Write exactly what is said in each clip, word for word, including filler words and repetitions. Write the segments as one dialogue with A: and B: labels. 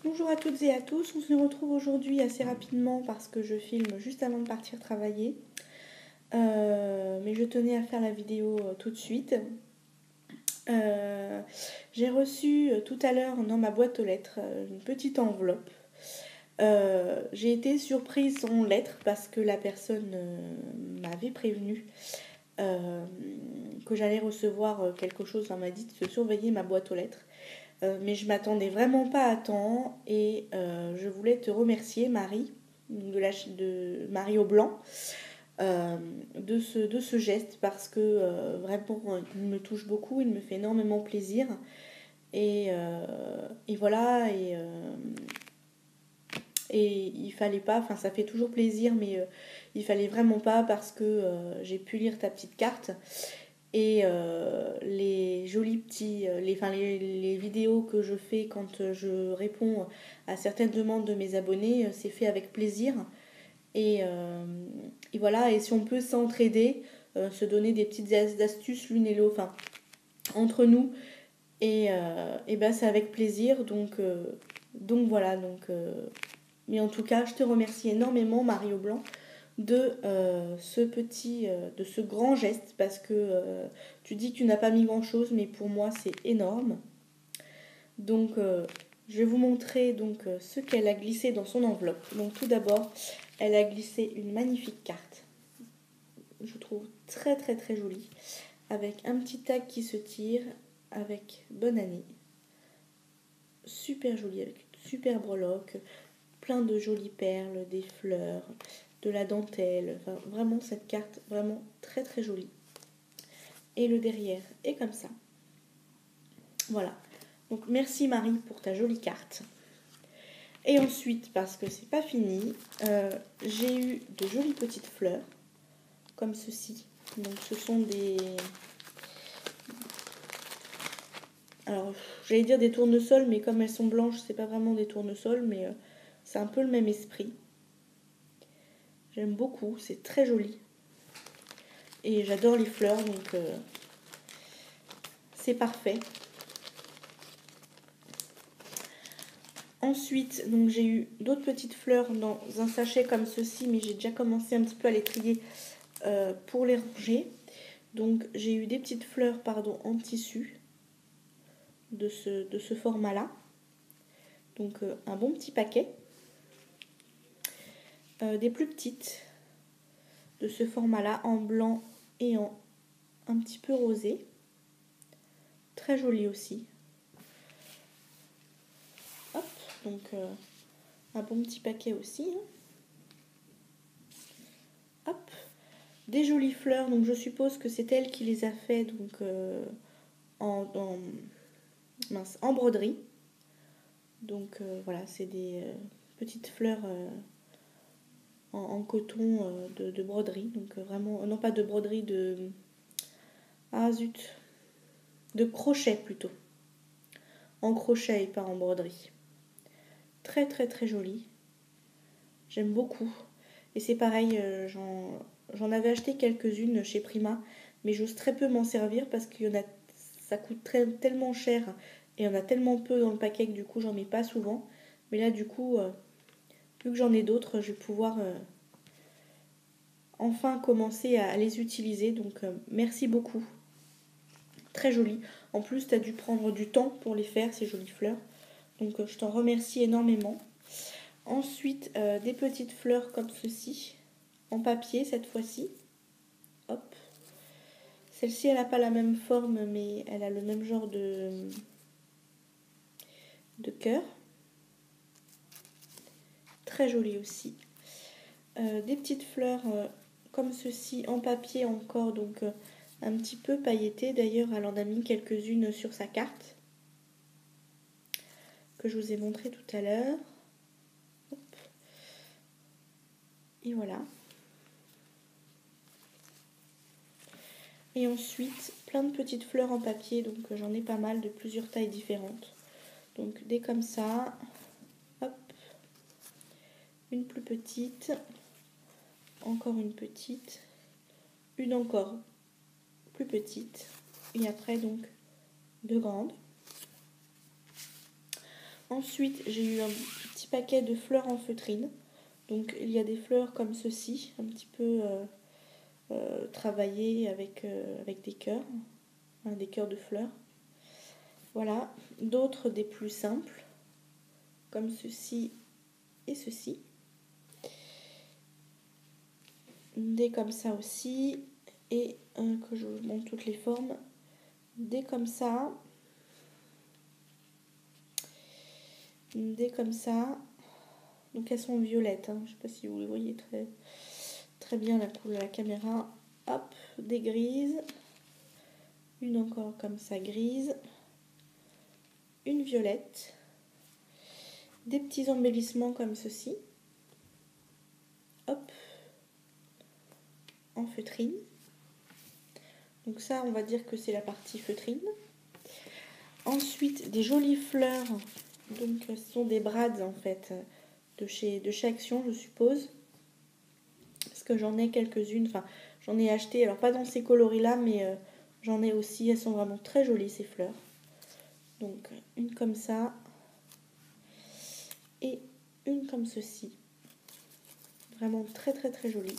A: Bonjour à toutes et à tous, on se retrouve aujourd'hui assez rapidement parce que je filme juste avant de partir travailler. Euh, mais je tenais à faire la vidéo tout de suite. Euh, j'ai reçu tout à l'heure dans ma boîte aux lettres une petite enveloppe. Euh, j'ai été surprise en lettres parce que la personne euh, m'avait prévenu euh, que j'allais recevoir quelque chose. Elle m'a dit de surveiller ma boîte aux lettres. Euh, mais je m'attendais vraiment pas à temps et euh, je voulais te remercier Marie, de, la, de Marie Aublanc, euh, de, ce, de ce geste parce que euh, vraiment il me touche beaucoup, il me fait énormément plaisir et, euh, et voilà et, euh, et il fallait pas, enfin ça fait toujours plaisir mais euh, il fallait vraiment pas parce que euh, j'ai pu lire ta petite carte. Et euh, les jolis petits, les, enfin les, les vidéos que je fais quand je réponds à certaines demandes de mes abonnés, c'est fait avec plaisir. Et, euh, et voilà, et si on peut s'entraider, euh, se donner des petites astuces l'une et l'autre, enfin, entre nous, et, euh, et ben c'est avec plaisir. Donc, euh, donc voilà, donc, euh, mais en tout cas, je te remercie énormément, Marie Aublanc, de euh, ce petit, euh, de ce grand geste parce que euh, tu dis que tu n'as pas mis grand chose mais pour moi c'est énorme. Donc euh, je vais vous montrer donc euh, ce qu'elle a glissé dans son enveloppe. Donc tout d'abord elle a glissé une magnifique carte, je trouve très très très jolie, avec un petit tag qui se tire avec bonne année, super jolie avec une super breloque, plein de jolies perles, des fleurs, de la dentelle, enfin vraiment cette carte vraiment très très jolie. Et le derrière est comme ça. Voilà. Donc merci Marie pour ta jolie carte. Et ensuite, parce que c'est pas fini, euh, j'ai eu de jolies petites fleurs comme ceci. Donc ce sont des, alors j'allais dire des tournesols, mais comme elles sont blanches, c'est pas vraiment des tournesols, mais euh, c'est un peu le même esprit. J'aime beaucoup, c'est très joli. Et j'adore les fleurs, donc euh, c'est parfait. Ensuite, donc j'ai eu d'autres petites fleurs dans un sachet comme ceci, mais j'ai déjà commencé un petit peu à les trier euh, pour les ranger. Donc j'ai eu des petites fleurs pardon, en tissu de ce, de ce format-là. Donc euh, un bon petit paquet. Euh, des plus petites de ce format-là en blanc et en un petit peu rosé. Très joli aussi. Hop, donc euh, un bon petit paquet aussi. Hop, des jolies fleurs, donc je suppose que c'est elle qui les a fait donc euh, en, en, mince, en broderie. Donc euh, voilà, c'est des euh, petites fleurs euh, en, en coton euh, de, de broderie. Donc euh, vraiment, non pas de broderie, de... Ah zut, de crochet plutôt. En crochet et pas en broderie. Très très très joli. J'aime beaucoup. Et c'est pareil, euh, j'en, j'en avais acheté quelques-unes chez Prima, mais j'ose très peu m'en servir parce que y en a, ça coûte très, tellement cher et il y en a tellement peu dans le paquet que du coup j'en mets pas souvent. Mais là du coup, euh, vu que j'en ai d'autres, je vais pouvoir euh, enfin commencer à, à les utiliser. Donc euh, merci beaucoup. Très joli. En plus, tu as dû prendre du temps pour les faire, ces jolies fleurs. Donc euh, je t'en remercie énormément. Ensuite, euh, des petites fleurs comme ceci, en papier cette fois-ci. Hop. Celle-ci, elle n'a pas la même forme, mais elle a le même genre de, de cœur. Très jolie aussi. Euh, des petites fleurs euh, comme ceci, en papier encore, donc euh, un petit peu pailletées. D'ailleurs, elle en a mis quelques-unes sur sa carte, que je vous ai montré tout à l'heure. Et voilà. Et ensuite, plein de petites fleurs en papier, donc j'en ai pas mal de plusieurs tailles différentes. Donc des comme ça, hop, une plus petite, encore une petite, une encore plus petite, et après donc deux grandes. Ensuite, j'ai eu un petit paquet de fleurs en feutrine. Donc, il y a des fleurs comme ceci, un petit peu euh, euh, travaillées avec, euh, avec des cœurs, hein, des cœurs de fleurs. Voilà. D'autres des plus simples, comme ceci et ceci. Des comme ça aussi. Et euh, que je vous montre toutes les formes. Des comme ça. Des comme ça. Donc elles sont violettes, hein. Je ne sais pas si vous les voyez très, très bien la couleur, la caméra. Hop, des grises. Une encore comme ça, grise. Une violette. Des petits embellissements comme ceci. Hop. En feutrine. Donc ça, on va dire que c'est la partie feutrine. Ensuite, des jolies fleurs. Donc ce sont des brades en fait. De chez, de chez Action, je suppose. Parce que j'en ai quelques-unes. Enfin, j'en ai acheté. Alors, pas dans ces coloris-là, mais euh, j'en ai aussi. Elles sont vraiment très jolies, ces fleurs. Donc, une comme ça. Et une comme ceci. Vraiment très, très, très jolie.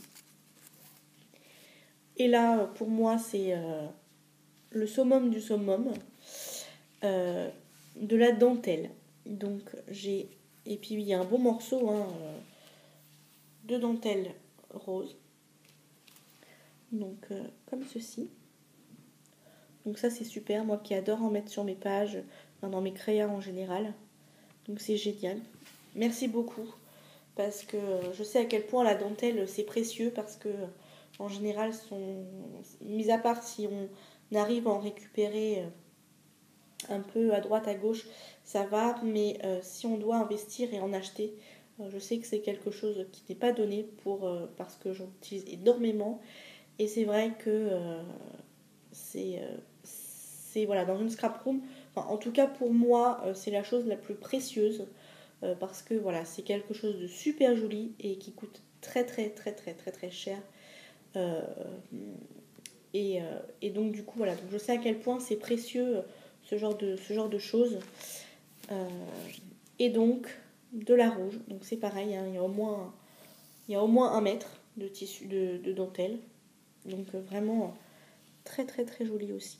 A: Et là, pour moi, c'est euh, le summum du summum. Euh, de la dentelle. Donc, j'ai... Et puis, il y a un beau morceau, hein, euh, de dentelle rose. Donc euh, comme ceci. Donc ça c'est super, moi qui adore en mettre sur mes pages, enfin, dans mes créas en général. Donc c'est génial. Merci beaucoup parce que je sais à quel point la dentelle c'est précieux parce que en général sont mis à part si on arrive à en récupérer un peu à droite à gauche, ça va, mais euh, si on doit investir et en acheter, euh, je sais que c'est quelque chose qui n'est pas donné pour euh, parce que j'en utilise énormément. Et c'est vrai que euh, c'est, euh, c'est voilà, dans une scrap room, enfin, en tout cas pour moi, euh, c'est la chose la plus précieuse euh, parce que voilà, c'est quelque chose de super joli et qui coûte très très très très très très cher. Euh, et, euh, et donc du coup voilà, donc je sais à quel point c'est précieux ce genre de, ce genre de choses. Euh, et donc de la rouge, donc c'est pareil, hein, il y a au moins, il y a au moins un mètre de tissu de, de dentelle. Donc euh, vraiment très très très joli aussi.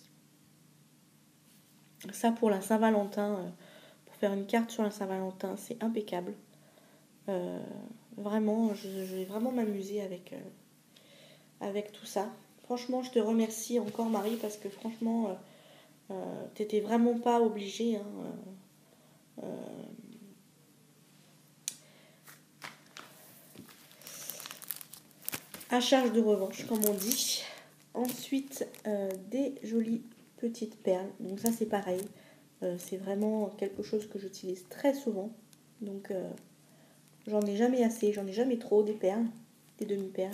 A: Ça pour la Saint-Valentin, euh, pour faire une carte sur la Saint-Valentin, c'est impeccable. Euh, vraiment, je, je vais vraiment m'amuser avec, euh, avec tout ça. Franchement, je te remercie encore Marie parce que franchement, euh, euh, t'étais vraiment pas obligée. Hein, euh, euh, à charge de revanche, comme on dit. Ensuite, euh, des jolies petites perles. Donc ça, c'est pareil. Euh, c'est vraiment quelque chose que j'utilise très souvent. Donc, euh, j'en ai jamais assez. J'en ai jamais trop des perles. Des demi-perles.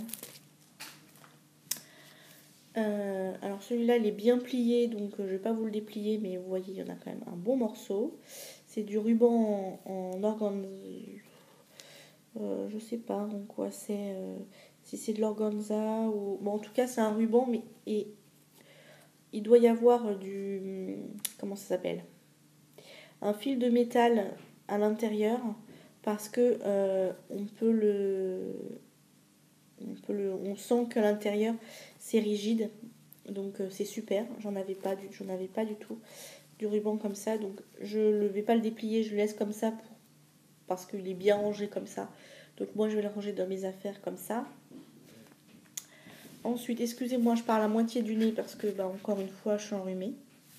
A: Euh, alors, celui-là, il est bien plié. Donc, euh, je ne vais pas vous le déplier. Mais vous voyez, il y en a quand même un bon morceau. C'est du ruban en, en organza. Euh, je sais pas en quoi c'est. Euh, si c'est de l'organza ou... Bon, en tout cas, c'est un ruban. Mais et, il doit y avoir du... Comment ça s'appelle? Un fil de métal à l'intérieur parce que euh, on peut le on peut le on sent que l'intérieur c'est rigide, donc euh, c'est super. J'en avais pas du j'en avais pas du tout du ruban comme ça, donc je ne vais pas le déplier, je le laisse comme ça pour, parce qu'il est bien rangé comme ça, donc moi je vais le ranger dans mes affaires comme ça. Ensuite, excusez-moi, je parle à moitié du nez parce que bah, encore une fois je suis enrhumée.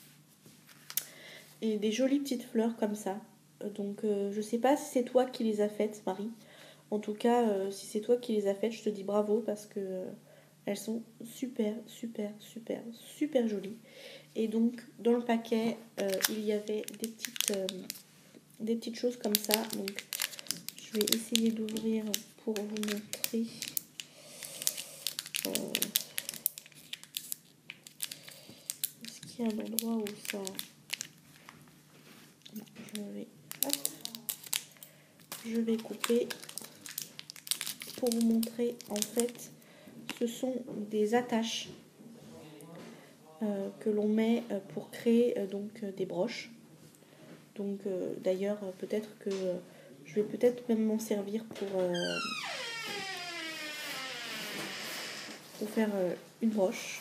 A: Et des jolies petites fleurs comme ça. Donc euh, je sais pas si c'est toi qui les as faites, Marie. En tout cas, euh, si c'est toi qui les as faites, je te dis bravo parce que euh, elles sont super, super, super, super jolies. Et donc dans le paquet, euh, il y avait des petites, euh, des petites choses comme ça. Donc je vais essayer d'ouvrir pour vous montrer. Euh, Est-ce qu'il y a un endroit où ça... Non, je vais... Hop. Je vais couper pour vous montrer. En fait, ce sont des attaches euh, que l'on met pour créer euh, donc euh, des broches. Donc euh, d'ailleurs, peut-être que euh, je vais peut-être même m'en servir pour, euh, pour faire euh, une broche.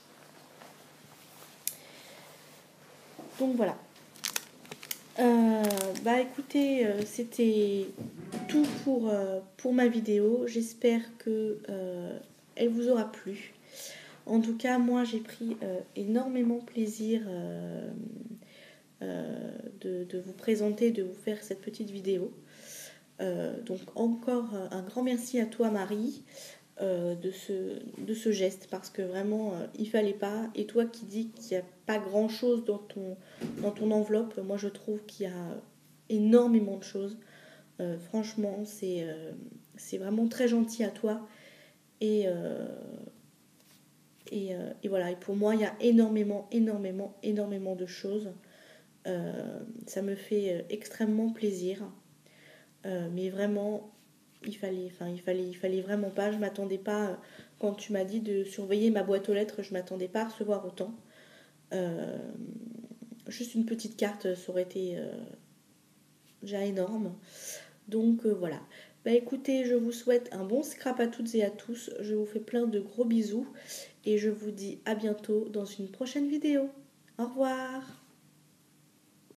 A: Donc voilà. Euh, bah écoutez, euh, c'était tout pour, euh, pour ma vidéo. J'espère que euh, elle vous aura plu. En tout cas, moi j'ai pris euh, énormément plaisir euh, euh, de, de vous présenter, de vous faire cette petite vidéo. Euh, donc encore un grand merci à toi Marie euh, de, ce, de ce geste, parce que vraiment euh, il fallait pas. Et toi qui dis qu'il n'y a pas grand chose dans ton, dans ton enveloppe, moi je trouve qu'il y a énormément de choses. Euh, franchement c'est euh, c'est vraiment très gentil à toi. Et, euh, et, euh, et voilà, et pour moi il y a énormément, énormément, énormément de choses. Euh, ça me fait euh, extrêmement plaisir. Euh, mais vraiment, il fallait, enfin, il fallait, il fallait vraiment pas. Je m'attendais pas, euh, quand tu m'as dit de surveiller ma boîte aux lettres, je m'attendais pas à recevoir autant. Euh, juste une petite carte, ça aurait été euh, déjà énorme. Donc euh, voilà. Bah écoutez, je vous souhaite un bon scrap à toutes et à tous. Je vous fais plein de gros bisous et je vous dis à bientôt dans une prochaine vidéo. Au revoir.